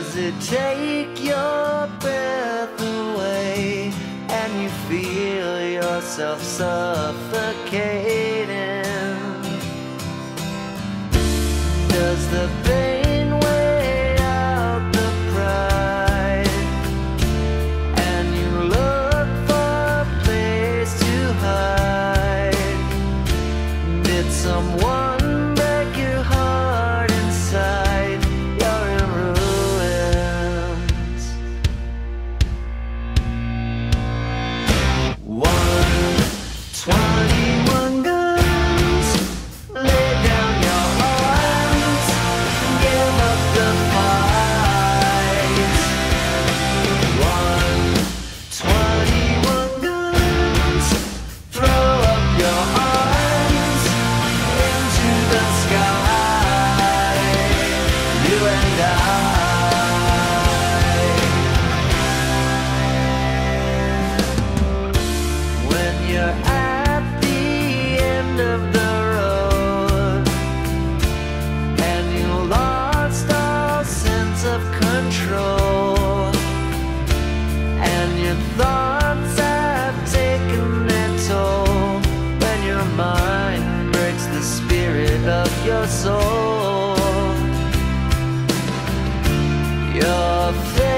Does it take your breath away and you feel yourself suffocating? Does the pain weigh out the pride and you look for a place to hide? Did someone break your heart inside? You're in ruins. 121 guns, lay down your arms, give up the fight. 121 guns, throw up your arms into the sky, you and I. When you're at the end of the road and you lost all sense of control and your thoughts have taken their toll, when your mind breaks the spirit of your soul, your